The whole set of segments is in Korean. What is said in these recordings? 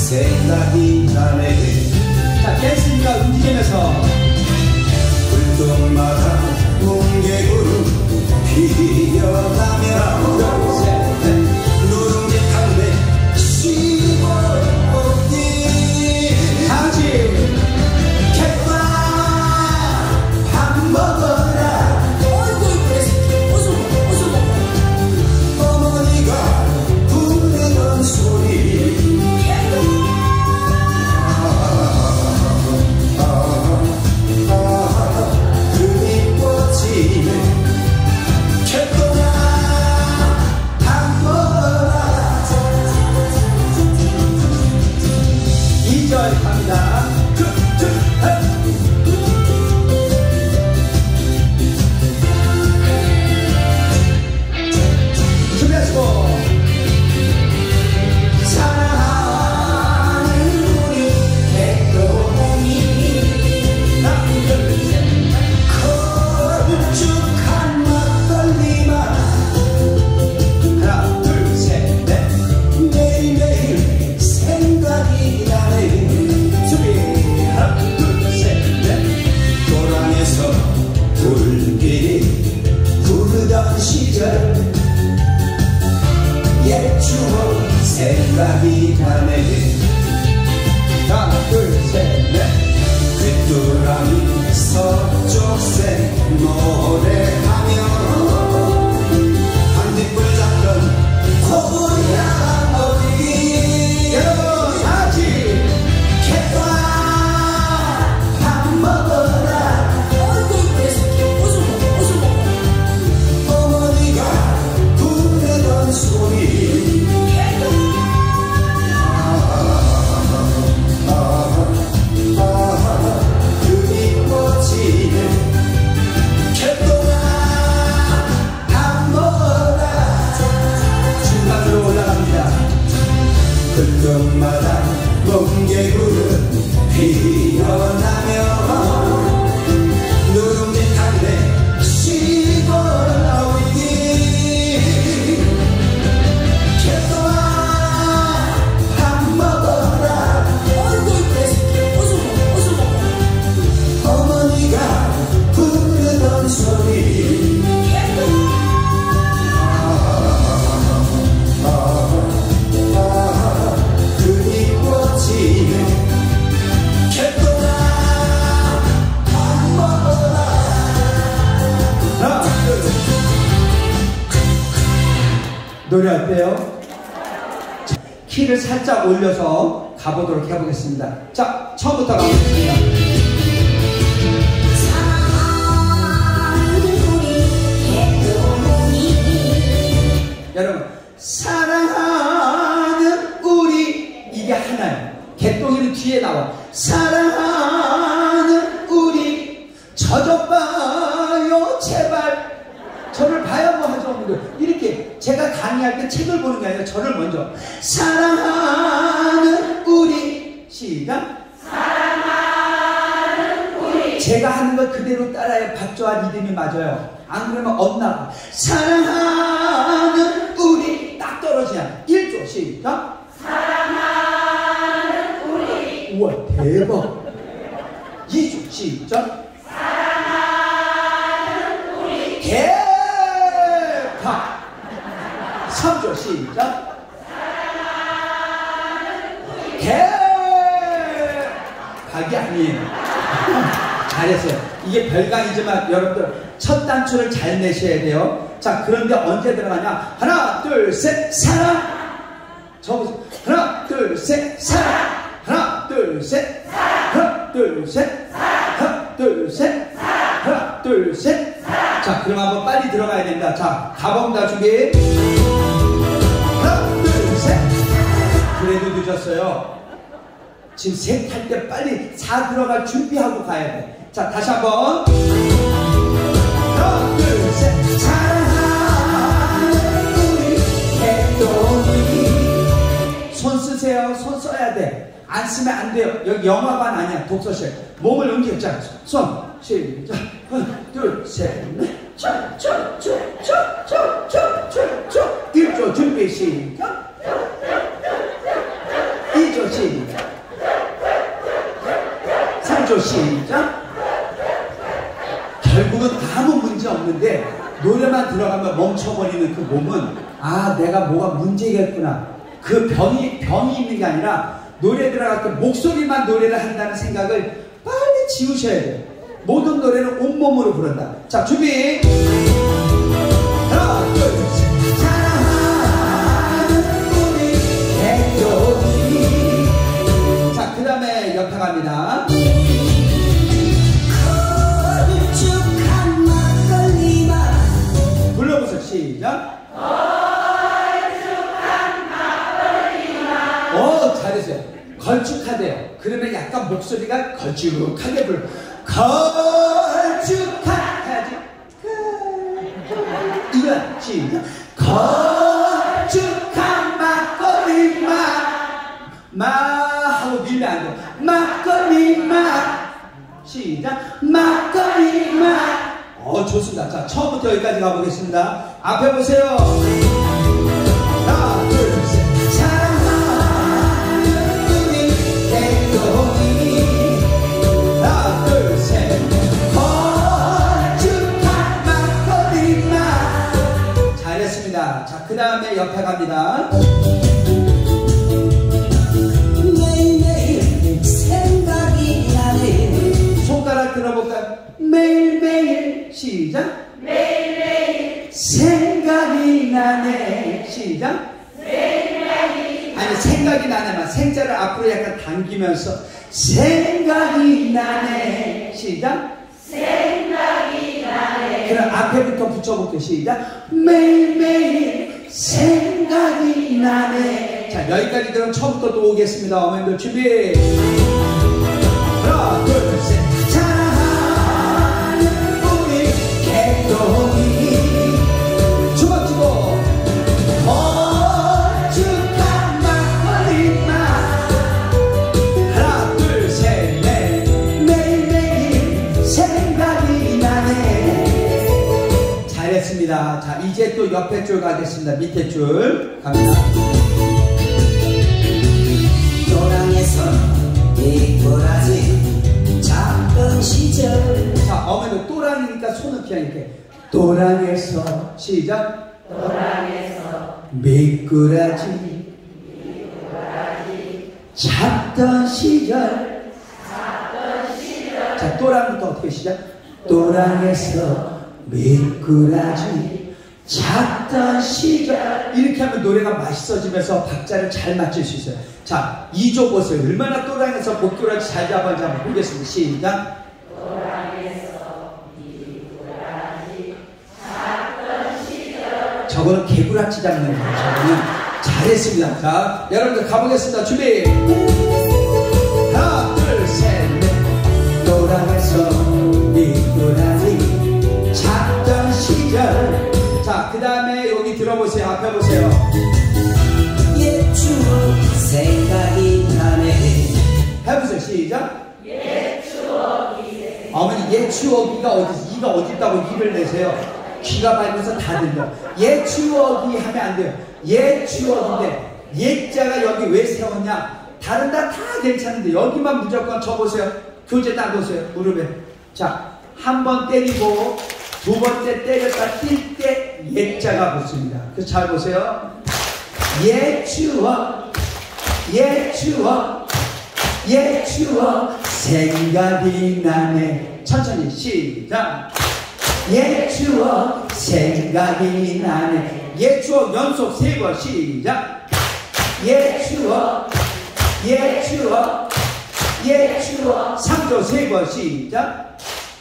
생각이 나네. 자, 댄스니까 움직이면서 불똥마다 뭉게구름 피어나며 누룽지 담배 쉬고 어디 다같이 개구나 밥 먹어라. 어머니가 부르는 소리 그리워지네. 개구나 밥 먹어라. 2절 갑니다. 준비하시고 사랑하는 우리 백동이 걸쭉한 막걸리만 하나 둘 셋 넷 매일매일 생각이 나네. 준비 하나 둘 셋 넷 도랑에서 불길이 부르던 시절 옛 추억 생각이 나네. 하나 둘 셋 넷 귀뚜라미 서쪽새 노래하며 반딧불 잡던 고향 어디. 여러분 다같이 개구나 밥 먹어라. 어머니가 부르던 소리 그리워지네. 개구나 밥 먹어라. 중간으로 올라갑니다. 불똥마다 멍게구름 피어나며 누룽지 담배 쉬고 나오니 개구나 밥 먹어라. 어머니가 부르던 소리 그리워지네. 개구나 밥 먹어라. 하나 둘 셋. 노래할 때요 키를 살짝 올려서 가보도록 해보겠습니다. 자, 처음부터 가보겠습니다. 여러분, 사랑하는 우리, 이게 하나예요. 개똥이는 뒤에 나와. 사랑하는 우리 저 좀 봐요 제발. 저를 봐야 뭐 하죠. 이렇게 제가 강의할 때 책을 보는 게 아니라 저를 먼저 사랑하는 우리. 시작. 사랑하는 우리. 제가 하는 걸 그대로 따라해. 박조와 리듬이 맞아요. 안 그러면 엇나가. 사랑하는 우리. 딱 떨어지냐. 1조 시작. 사랑하는 우리. 우와 대박. 2조 시작. 사랑하는 우리. 대박. 3조 시작. 사랑하는 우리. 대박이 아니에요. 잘했어요. 이게 별강이지만 여러분들 첫 단추를 잘 내셔야 돼요. 자, 그런데 언제 들어가냐? 하나, 둘, 셋, 사랑. 저보세요. 하나, 둘, 셋, 사랑. 하나, 둘, 셋, 사랑. 하나, 둘, 셋, 사랑. 하나, 둘, 셋, 사랑. 하나, 둘, 셋, 사랑. 자, 그럼 한번 빨리 들어가야 됩니다. 자, 가봅니다. 준비. 하나, 둘, 셋. 그래도 늦었어요. 지금 셋 할 때 빨리 4 들어갈 준비하고 가야 돼. 자, 다시 한번. 하나, 둘, 셋. 사랑하는 우리 개똥이. 손 쓰세요. 손 써야 돼. 안 쓰면 안 돼요. 여기 영화관 아니야. 독서실. 몸을 움직여. 손. 시작. 하나, 둘, 셋, 넷. 쭉. 1조 준비 시작. 2조 2조 시작. 3조 시작. 결국은 아무 문제 없는데 노래만 들어가면 멈춰버리는 그 몸은 아 내가 뭐가 문제겠구나. 그 병이 있는 게 아니라 노래 들어갈 때 목소리만 노래를 한다는 생각을 빨리 지우셔야 돼요. 모든 노래는 온몸으로 부른다. 자 준비. 하나 둘 셋. 사랑하는 우리 백종이. 자 그 다음에 옆에 갑니다. 걸쭉한 막걸리 맛. 불러보세요. 시작. 잘했어요. 걸쭉하대요. 그러면 약간 목소리가 걸쭉하게 불러. 걸쭉한 해야지. 이거야. 시작. 걸쭉한 막걸리 맛 하고 밀면 안 돼. 막걸리 맛. 시작. 막걸리 맛. 좋습니다. 자 처음부터 여기까지 가보겠습니다. 앞에 보세요. 하나 둘 셋. 하나 둘 셋. 걸쭉한 막걸리 맛. 잘했습니다. 자 그 다음에 옆에 갑니다. 매일매일 생각이 나네. 손가락 들어볼까요? 매일매일 시작. 매일매일 생각이 나네. 시작. 아니 생각이 나네만 생자를 앞으로 약간 당기면서 생각이 나네. 시작. 생각이 나네. 그럼 앞에부터 붙여볼게요. 시작. 매일매일 생각이 나네. 자 여기까지 그럼 처음부터 또 오겠습니다. 어머님들 준비. 하나 둘 셋. 사랑하는 우리 개똥이. 주먹 쥐고 걸쭉한 막걸리 맛. 하나 둘 셋 넷. 매일매일 생각이 나네. 잘했습니다. 자 이제 또 옆에 줄 가겠습니다. 밑에 줄 갑니다. 도랑에서 이꼬라지 작던 시절. 자 어머니도 또랑이니까 손을 그냥 이렇게 또랑에서 시작. 도랑에서 미꾸라지 잡던 시절. 자 또랑부터 어떻게 시작? 또랑에서 미꾸라지 잡던 시절. 이렇게 하면 노래가 맛있어지면서 박자를 잘 맞출 수 있어요. 자 2조 보세요. 얼마나 또랑에서 미꾸라지 잘 잡았는지 한번 보겠습니다. 시작. 저거는 개구라치 잡는 거예요. 저거는 잘했습니다. 자 여러분들 가보겠습니다. 준비. 하나 둘 셋 넷. 또랑에서 미꾸라지 잡던 시절. 자 그 다음에 여기 들어보세요. 앞에 보세요. 옛 추억 생각이 나네. 해보세요. 시작. 옛 추억이. 어머니 옛 추억이가 어디 이가 어디 있다고 이를 내세요. 귀가 밝아서 다 들려. 옛 추억이 하면 안 돼요. 옛 추억인데 옛자가 여기 왜 세웠냐? 다른 다 괜찮은데 여기만 무조건 쳐보세요. 교재 따보세요. 무릎에. 자 한 번 때리고 두 번째 때렸다 뛸 때 옛자가 붙습니다. 그래서 잘 보세요. 옛 추억 옛 추억 옛 추억 생각이 나네. 천천히 시작. 옛 추억 생각이 나네. 옛 추억 연속 3번 시작. 옛 추억 옛 추억 옛 추억 3조 3번 시작.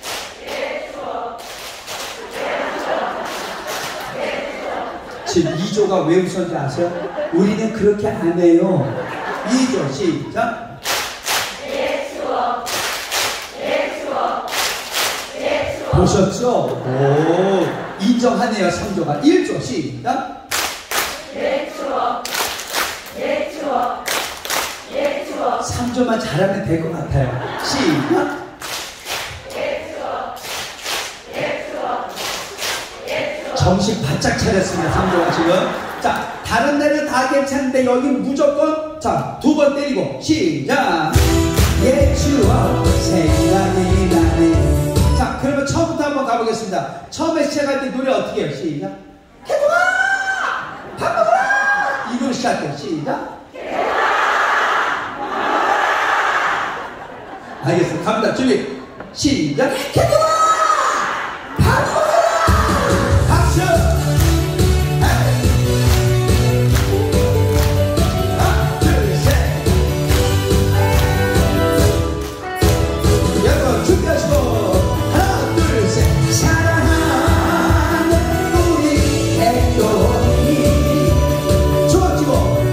지금 2조가 왜 웃었는지 아세요? 우리는 그렇게 안 해요. 2조 시작. 보셨죠? 오, 인정하네요. 3조가 1조 시작. 3조만 잘하면 될 것 같아요. 시작. 정신 바짝 차렸습니다. 3조가 지금. 자, 다른 데는 다 괜찮은데 여긴 무조건 자, 두 번 때리고 시작. 옛 추억 생각이 나네. 자, 그러면 처음부터 한번 가보겠습니다. 처음에 시작할 때 노래 어떻게 해요? 시작. 개동아! 밥 먹어라! 이걸로 시작해요. 시작. 알겠습니다. 갑니다. 준비. 시작. 개동아! 밥 먹어라! 박수! 하나, 둘, 셋. 여러분 준비하시고 하나, 둘, 셋. 사랑하는 우리 개똥이 주먹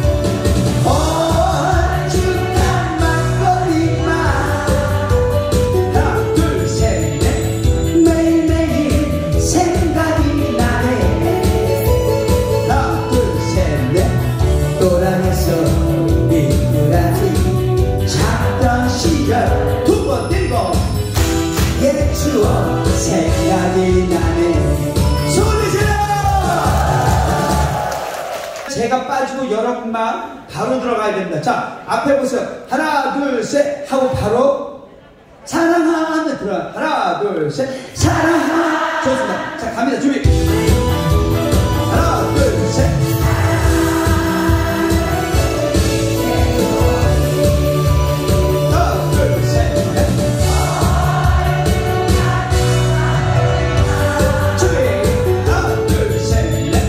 얼죽한 막걸리 맛 하나, 둘, 셋, 넷. 매일매일 생각이 나네. 하나, 둘, 셋, 넷. 또랑에서 미꾸라지 잡던 시절 두 번 때리고 옛 추억 생각이 나네. 손을 들어. 제가 빠지고 여러분만 바로 들어가야 됩니다. 자, 앞에 보세요. 하나, 둘, 셋 하고 바로 사랑하는 들어. 하나, 둘, 셋. 사랑하 좋습니다. 자, 갑니다. 준비. 하나, 둘, 셋. 하나, 둘, 셋, 넷. 준비. 하나, 둘, 셋, 넷.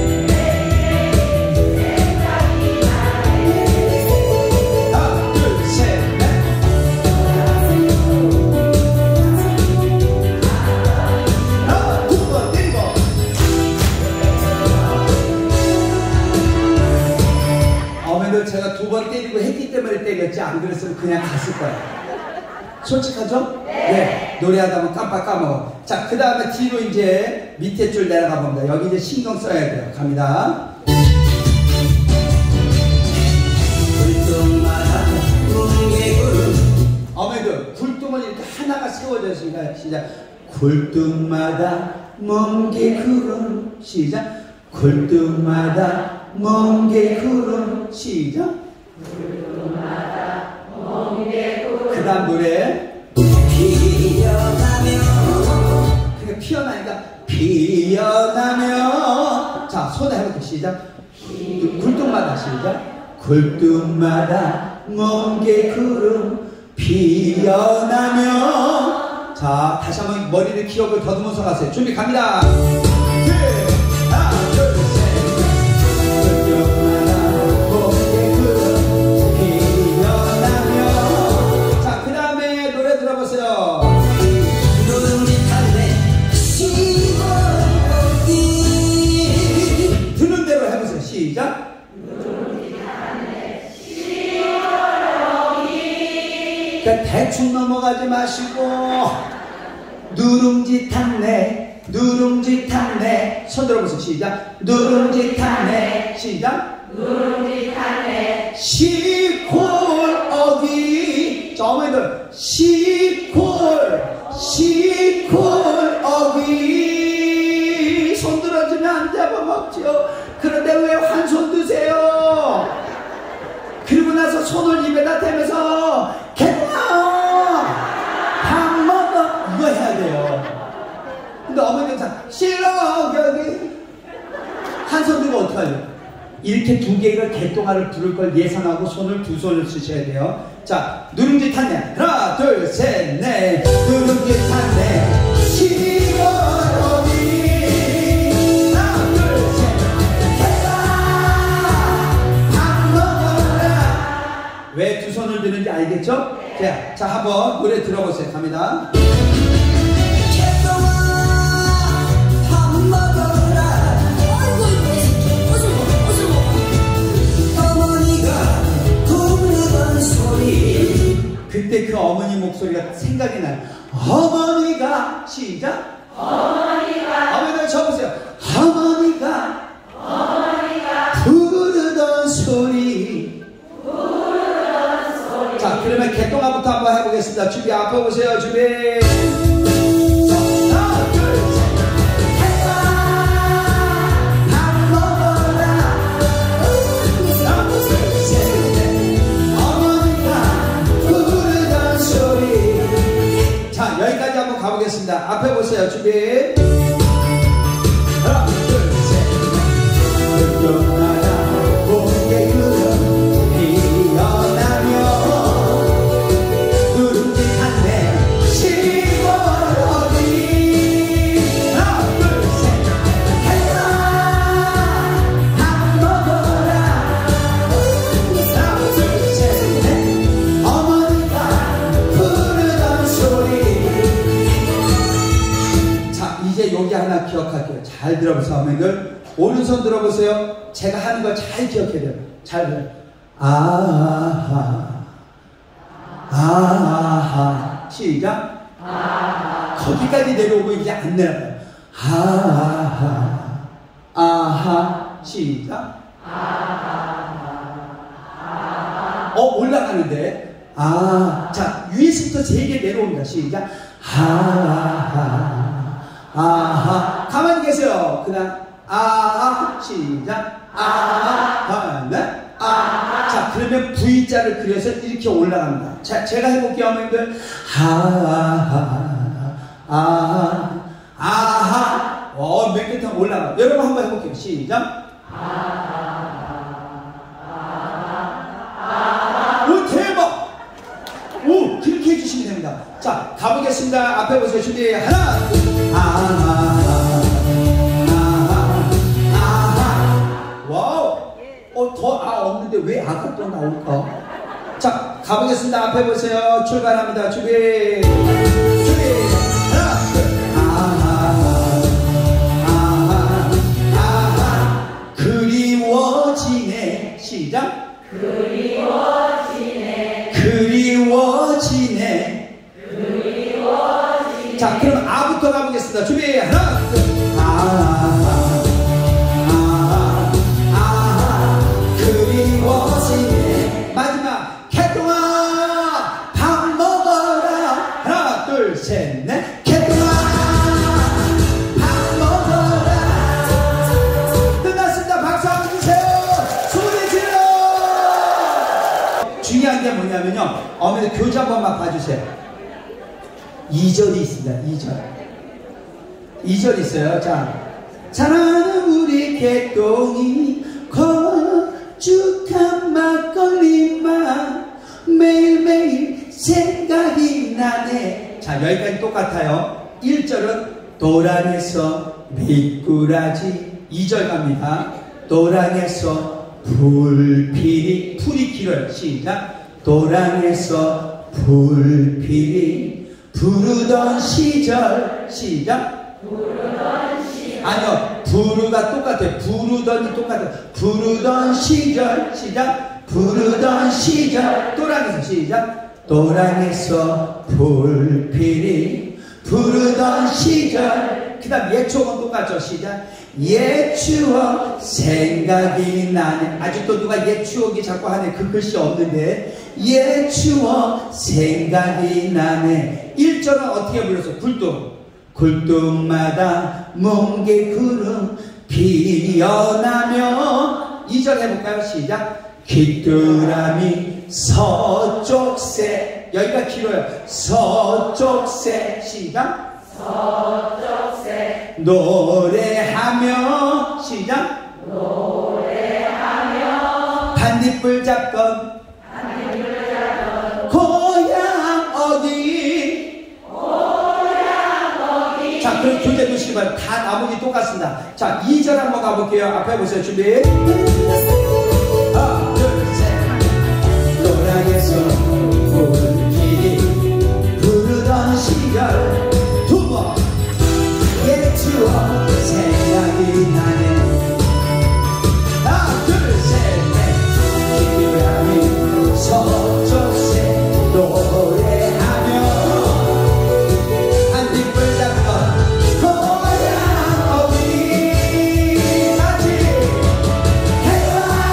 하나, 둘, 셋, 넷. 하나, 두 번 때리고. 어머니들 제가 두 번 때리고 했기 때문에 때렸지 안 그랬으면 그냥 갔을 거예요. 솔직하죠? 네. 노래하다 보면 깜빡 까먹어. 자, 그 다음에 뒤로 이제 밑에 줄 내려가 봅니다. 여기 이제 신경 써야 돼요. 갑니다. 불똥마다 뭉게구름 어머니들 굴뚝은 이렇게 하나가 세워져 있습니다. 시작. 굴뚝마다 먼 게 구름. 시작. 굴뚝마다 먼 게 구름. 시작. 그 다음 노래. 피어가며 그게 피어나니까 피어나며. 자, 손에 해볼게요. 시작. 굴뚝마다 시작. 굴뚝마다 먼 게 구름 피어나며. 자, 다시 한번 머리를 기억을 더듬어서 가세요. 준비 갑니다. 하나, 둘, 셋. 굴뚝마다 먼 게 구름 피어나며. 자, 그 다음에 노래 들어보세요. 누룽지탄데 시골이 드는 대로 해보세요. 시작. 그러니까 대충 넘어가지 마시고 누룽지 탔네 누룽지 탔네. 손 들어보세요. 시작. 누룽지 탔네. 시작. 누룽지 탔네. 시골어기. 자, 어머니들 시골어기. 손 들어주면 안 잡아먹죠. 그런데 왜 한 손 드세요? 그리고 나서 손을 입에다 대면서 개구나 밥 먹어 이거 해야 돼요. 근데 어머니는 자 싫어 여기 한 손 들고 어떡하죠? 이렇게 두 개를 개똥아를 부를 걸 예상하고 손을 두 손을 쓰셔야 돼요. 자, 누룽지 탔네. 하나 둘 셋 넷. 누룽지 탔네. 시골어기. 하나 둘 셋. 왜 두 손을 드는지 알겠죠? 자, 한번 노래 들어보세요. 갑니다. 개똥아 밥 먹어라. 아이고 어서 먹어. 어머니가 부르던 소리. 그때 그 어머니 목소리가 생각이 나요. 어머니가 시작. 어머니들 쳐보세요. 어머니가 부르던 소리. 자, 그러면 개똥아부터 한번 해보겠습니다. 준비 앞에 보세요. 준비. 하나, 둘, 셋. 밥 먹어라. 보세요. 준비. 하나, 둘, 셋. 흑동나라 공개 구름 피어나며 누룽지한 내 시골 어디. 하나, 둘, 셋. 해라 밥 먹어라. 하나, 둘, 셋, 넷. 어머니가 부르던 소리. 자, 이제 여기 하나 기억할게요. 잘 들어보세요. 어머니들 오른손 들어보세요. 제가 하는 거 잘 기억해야 돼요. 잘 들어요. 아하 아하. 시작. 아하. 거기까지 내려오고 이제 안 내려가요. 아하 아하. 시작. 올라가는데. 자, 위에서부터 3개 내려옵니다. 시작. 아하 아하. 가만히 계세요. 그다음 아하. 시작. 아하. 네. 아하. 자, 그러면 V자를 그려서 이렇게 올라갑니다. 자, 제가 해볼게요. 어머님들. 아하 아하 아하. 몇 개 더 올라가. 여러분 한번 해볼게요. 시작. 오, 대박! 오, 그렇게 해주시면 됩니다. 자, 가보겠습니다. 앞에 보세요. 준비. 하나, 아하, 아하, 아하. 와우! 더 없는데 왜 아가 또 나올까? 자, 가보겠습니다. 앞에 보세요. 출발합니다. 준비. 준비. 하나, 둘, 아하, 아하, 아하. 그리워지네. 시작. 그리워지네. 그리워지네. 그리워지네. 자, 그럼 아부터 가보겠습니다. 준비. 하나, 둘. 아하, 아하, 아하. 그리워지네. 마지막. 개똥아 밥 먹어라. 하나, 둘, 셋, 넷. 개똥아 밥 먹어라. 끝났습니다. 박수 한번 주세요. 소리 질러. 중요한 게 뭐냐면요. 어머니 교재 한 번만 봐주세요. 2절이 있습니다. 2절 있어요. 자, 사랑하는 우리 개똥이 걸쭉한 막걸리만 매일매일 생각이 나네. 자, 여기까지 똑같아요. 1절은 도랑에서 미꾸라지. 2절 갑니다. 도랑에서 불필이. 풀이 길어요. 시작. 도랑에서 불필이 부르던 시절. 시작. 부르던 시절. 아니요, 부르가 똑같아요. 부르던이 똑같아요. 부르던 시절. 시작. 부르던 시절. 도랑에서. 시작. 도랑에서 불필이 부르던 시절. 그 다음 옛 추억은 똑같죠. 시작. 옛 추억 생각이 나네. 아직도 누가 옛 추억이 자꾸 하네. 그 글씨 없는데. 옛 추억 생각이 나네. 1절은 어떻게 불렀어? 굴뚝. 굴뚝마다 뭉게 구름 피어나며. 2절 해볼까요? 시작. 귀뚜라미 서쪽새. 여기가 길어요. 서쪽새. 시작. 서쪽새. 노래하며. 시작. 노래하며. 반딧불 잡건. 반딧불 잡건. 고향 어디. 고향 어디. 자, 그럼 교재 두시기 바랍니다. 다 나머지 똑같습니다. 자, 2절 한번 가볼게요. 앞에 보세요. 준비. 하나, 둘, 셋. 도랑에서 불길이 부르던 시절. 두 번. 옛 추억 생각이 나네. 하나, 둘, 셋, 넷. 귀뚜라미 서쪽새 노래하며. 반딧불 잡던 고향 어디. 같이 해와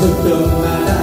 볼 때마다